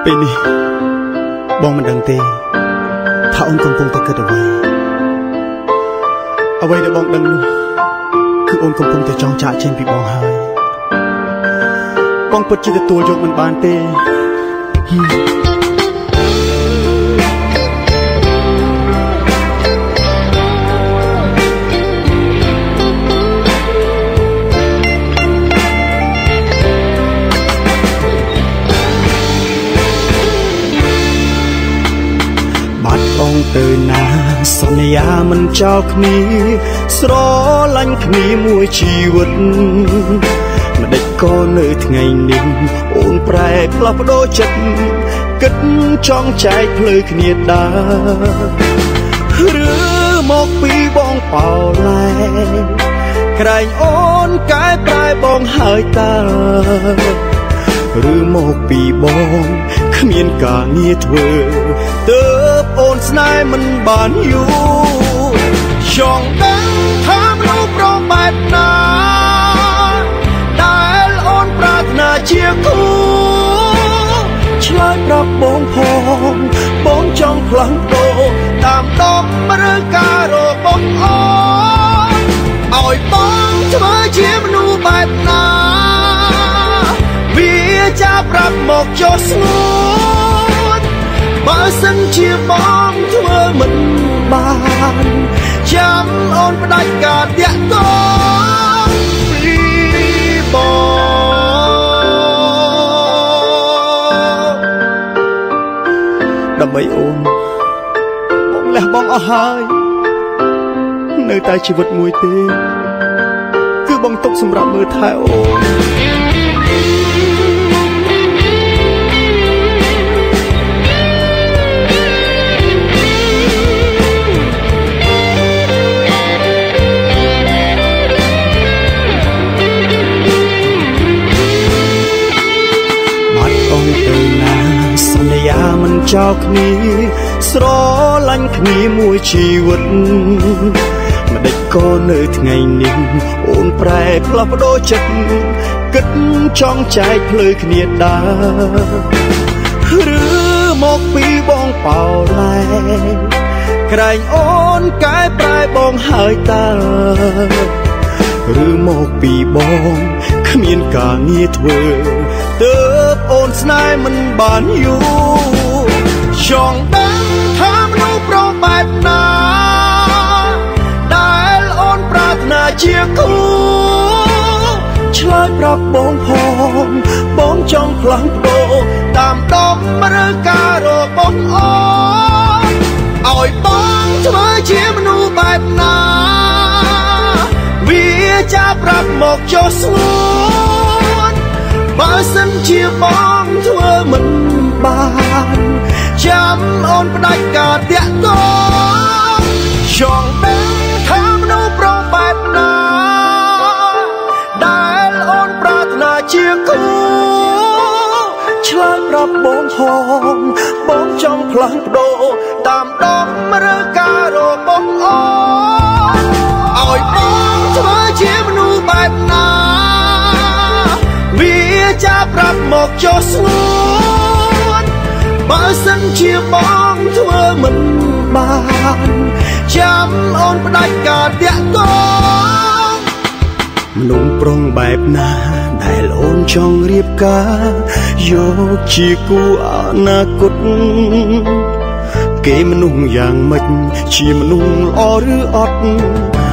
ពេលនេះបងមិនដឹងទេថាអូនកំពុងតែគិតអ្វីដែលបងដឹងនោះគឺអូនកំពុងតែចង់ចាកចេញពីបងហើយបងពិតជាទទួលយកមិនបានទេទៅណាសន្យាមិនចោលគ្នាស្រឡាញ់គ្នាមួយជីវិតមិនដេចក៏នៅថ្ងៃនេះអូនប្រែផ្លាស់ប្ដូរចិត្តគិតចង់ចែកផ្លូវគ្នាដើរឬមកពីបងប៉ោឡែក្រែងអូនកែប្រែបងហើយតើឬមកពីបងគ្មានការងារធ្វើទើបអូនស្នេហ៍មិនបានយូរចង់ដឹងថាមនុស្សប្របែបណាដែលអូនប្រាថ្នាជាគូឆ្លើយប្រាប់បងផងបងចង់ផ្លាស់ប្ដូរតាមដងឬការរបស់អូនឲ្យបងធ្វើជាមនុស្សបែបណាវាចាប់ប្រាប់មកចុះស្ងួនបើសិនជាបងធ្វើមិនបានចាំអូនផ្ដាច់ការតាក់ទងពីបងដើម្បីអូនបងលះបង់អស់ហើយនៅតែជីវិតមួយទេគឺបងទុកសម្រាប់មើលថែអូនសន្យាមិនចោលគ្នាស្រឡាញ់គ្នាមួយជីវិតមិនដេចក៏នៅថ្ងៃនេះអូនប្រែផ្លាស់ប្ដូរចិត្តគិតចង់ចែកផ្លូវគ្នាដើរឬមកពីបងប៉ោឡែក្រែងអូនកែប្រែបងហើយតើឬមកពីបងគ្មានការងារធ្វើទើបអូនស្នេហ៍មិនបានយូរចង់ដឹងថាមនុស្សប្របែបណាដែលអូនប្រាថ្នាជាគូឆ្លើយប្រាប់បងផងបងចង់ផ្លាស់ប្ដូរតាមដងឬការរបស់អូនឲ្យបងធ្វើជាមនុស្សបែបណាវាចាប់ប្រាប់មកចុះស្ងួនបើសិនជាបងធ្វើមិនបានចាំអូនផ្ដាច់ការតាក់ទងចង់ដឹងថាមនុស្សប្របែបណាដែលអូនប្រាថ្នាជាគូឆ្លើយប្រាប់បងផងបងចង់ផ្លាស់ប្ដូរតាមដងឬការរបស់អូនឲ្យបងធ្វើជាមនុស្សបែបណាវាចាប់ប្រាប់មកចុះស្ងួនបើសិនជាបងធ្វើមិនបានចាំអូនផ្ដាច់ការតាក់ទងមនុស្សប្រុងបែបណាដែលអូនចង់រៀបការយកជាគូអនាគតគេមនុស្សយ៉ាងម៉េចជាមនុស្សល្អឬអត់